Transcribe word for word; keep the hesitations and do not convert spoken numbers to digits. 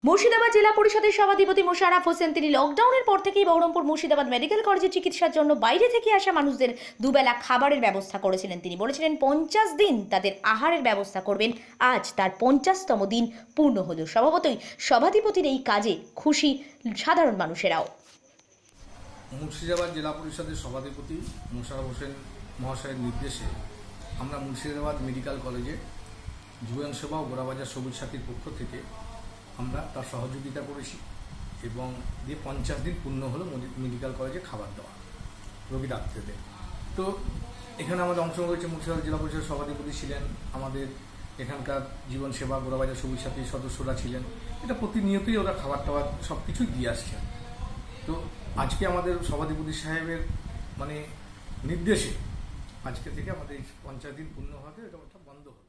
মুর্শিদাবাদ জেলা পরিষদের সভাধিপতি মোশাররফ হোসেন তিনি লকডাউনের পর থেকেই বহরমপুর মুর্শিদাবাদ মেডিকেল কলেজে চিকিৎসার জন্য বাইরে থেকে আসা মানুষদের দুবেলা খাবারের ব্যবস্থা করেছিলেন। তিনি বলেছিলেন পঞ্চাশ দিন তাদের আহারের ব্যবস্থা করবেন। আজ তার পঞ্চাশতম দিন পূর্ণ হলো। স্বভাবতই সভাধিপতির এই কাজে খুশি সাধারণ মানুষেরাও। মুর্শিদাবাদ জেলা পরিষদের সভাধিপতি মোশাররফ হোসেন মহাশয়ের নির্দেশে আমরা মুর্শিদাবাদ মেডিকেল কলেজে জীবন সেবা ও গোড়াবাজার সবুজ সাথীর পক্ষ থেকে আমরা তার সহযোগিতা করেছি এবং দিয়ে পঞ্চাশ দিন পূর্ণ হলো মেডিকেল কলেজে খাবার দেওয়া রোগী ডাক্তারদের। তো এখানে আমাদের অংশগ্রহণ করেছে মুর্শিদাবাদ জেলা পরিষদের সভাধিপতি ছিলেন, আমাদের এখানকার জীবন সেবা গোড়াবাজার সবুজ সাথীর সদস্যরা ছিলেন। এটা প্রতিনিয়তই ওরা খাবার টাবার সব কিছুই দিয়ে আসছেন। তো আজকে আমাদের সভাধিপতি সাহেবের মানে নির্দেশে আজকে থেকে আমাদের পঞ্চাশ দিন পূর্ণ হওয়াতে এটা বন্ধ হলো।